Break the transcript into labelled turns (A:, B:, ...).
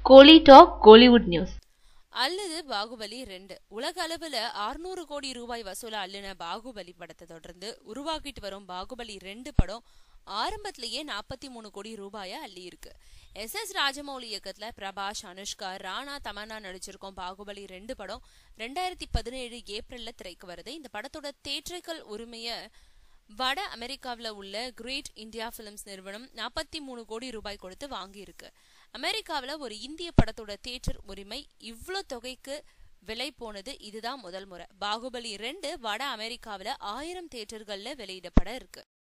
A: கோலி talk Kollywood news.
B: அல்லது பாகுபலி 2 உலக அளவுல 600 கோடி ரூபாய் வசூல அள்ளின பாகுபலி படத்தை தொடர்ந்து உருவாக்கிட்டு வரும் பாகுபலி 2 படம் ஆரம்பத்திலேயே 43 கோடி ரூபாய அள்ளி இருக்கு. எஸ் ராஜமௌலி இயக்கத்துல பிரபாஸ், அனுஷ்கா, ராணா, தமன்னா நடிச்சிருக்கோம். பாகுபலி 2 படம் 2017 ஏப்ரல்ல திரைக்கு வருது. இந்த படத்தோட தியேட்டரிக்கல் உரிமைய வட அமெரிக்காவில உள்ள கிரேட் இந்தியா பிலிம்ஸ் நிறுவனம் 43 கோடி ரூபாய் கொடுத்து வாங்கி இருக்கு. அமெரிக்காவில ஒரு இந்திய படத்தோட தியேட்டர் உரிமை இவ்ளோ தொகைக்கு விலை போனது இதுதான் முதல் முறை. பாகுபலி 2 வட அமெரிக்காவில 1000 தியேட்டர்கள்ல வெளியிடப்பட இருக்கு.